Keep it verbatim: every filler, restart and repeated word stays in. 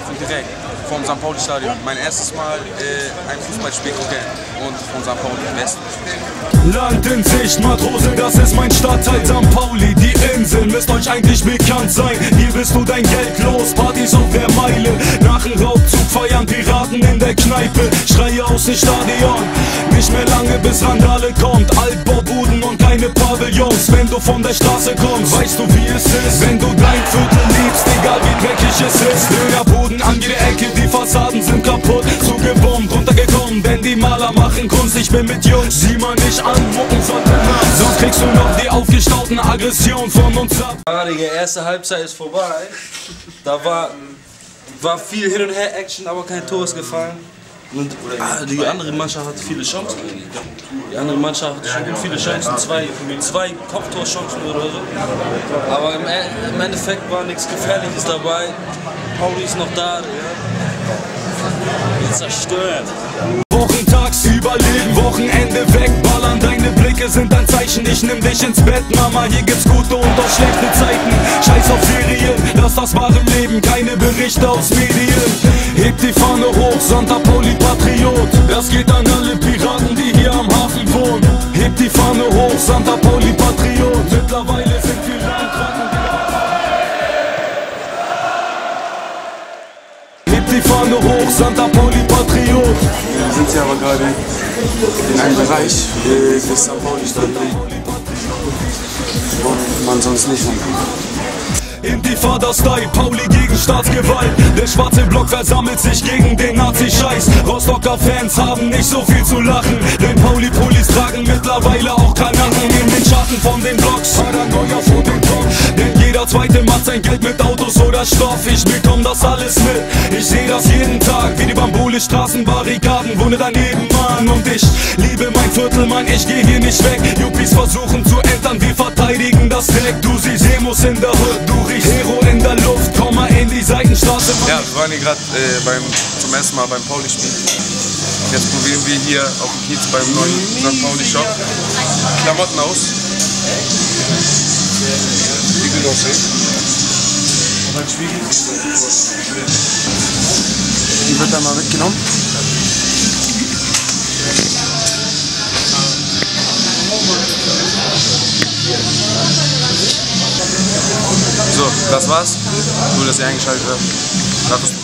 live und direkt vom Sankt Pauli-Stadion. Mein erstes Mal äh, ein Fußballspiel gucken und von Sankt Pauli im Westen. Land in Sicht, Matrose, das ist mein Stadtteil Sankt Pauli. Die Insel müsst euch eigentlich bekannt sein. Hier bist du dein Geld los, Partys auf der Meile. Nach dem Raubzug feiern Piraten in der Kneipe. Schreie aus dem Stadion, nicht mehr lange bis Randale kommt. Altbaubuden und keine Pavillons. Wenn du von der Straße kommst, weißt du wie es ist. Wenn du dein Viertel liebst, egal wie dreckig es ist. Dönerboden an jeder Ecke, die Fassaden sind kaputt. Zugebombt, runtergekommen, denn die Maler machen Kunst. Ich bin mit Jungs, sieh mal nicht anmucken, sondern nach. Sonst kriegst du noch die aufgestauten Aggression von uns ab. Ah, Digga, erste Halbzeit ist vorbei. Da war, war viel Hin- und Her-Action, aber kein Tor ist gefallen. Und ah, die andere Mannschaft hatte viele Chancen. Die andere Mannschaft hatte schon viele Chancen, zwei, zwei Kopftorchancen oder so. Aber im, im Endeffekt war nichts Gefährliches dabei. Pauli ist noch da, wird zerstört. Wochentags überleben, Wochenende wegballern. Deine Blicke sind ein Zeichen, ich nimm dich ins Bett, Mama. Hier gibt's gute und auch schlechte Zeiten. Scheiß auf Ferien, lass das wahre Leben, keine Berichte aus Medien. Heb die Fahne hoch, Sankt Pauli Patriot. Das geht an alle Piraten, die hier am Hafen wohnen. Heb die Fahne hoch, Sankt Pauli Patriot. Mittlerweile sind wir Landkraken. Heb die Fahne hoch, Sankt Pauli Patriot. Wir sind hier aber gerade in einem Bereich äh, des Sankt Pauli-Stadions, wo man sonst nicht lang kann. Intifada-Style, Pauli gegen Staatsgewalt. Der schwarze Block versammelt sich gegen den Nazi-Scheiß. Rostocker Fans haben nicht so viel zu lachen, denn Pauli-Polis tragen mittlerweile auch Kanaken. In den Schatten von den Blocks, Paranoia vor den Kopf. Denn jeder Zweite macht sein Geld mit Autos oder Stoff. Ich bekomm das alles mit, ich seh das jeden Tag. Wie die Bambule Straßenbarrikaden, wohne daneben, Mann. Und ich liebe mein Viertel, Mann, ich geh hier nicht weg. Juppies versuchen zu entern, wir verteidigen das Deck. Du siehst Demos in der Hood, du riechst Hero in der Luft, komm mal in die Seitenstraße. Ja, wir waren hier gerade äh, beim, zum ersten Mal beim Pauli-Spiel. Jetzt probieren wir hier auf dem Kiez beim neuen Sankt Pauli-Shop Klamotten aus. Die gut aussehen. Und ein Spiegel. Die wird dann mal mitgenommen. So, das war's. Cool, dass ihr eingeschaltet habt.